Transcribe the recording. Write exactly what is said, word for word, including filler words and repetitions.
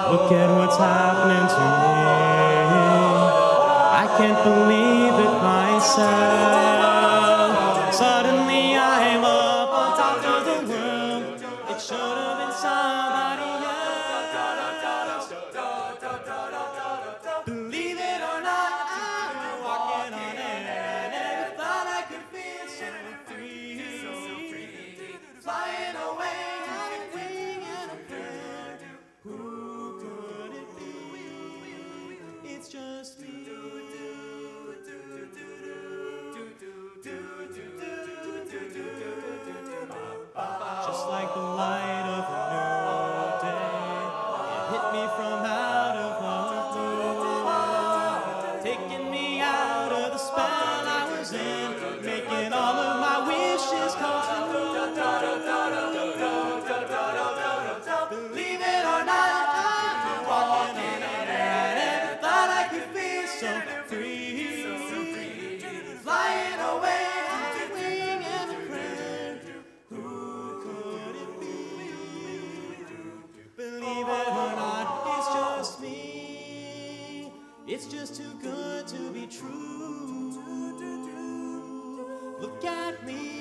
Look at what's happening to me. I can't believe it myself. Suddenly I'm up on top of the world. It should have been somebody else. Believe it or not, I'm walking on air. I never thought I could feel so free. Flying away, I'm winging a prayer. Who could it be? It's just me. Just like the light of a new day, it hit me from out of the blue, taking me out of the spell I was in, making all of my wishes come true. Believe it or not, I'm walking on air. I never thought I could feel so free. Flying away, I'm winging a prayer. Who could it be? Believe it or not, it's just me. It's just too good to be true. Look at me.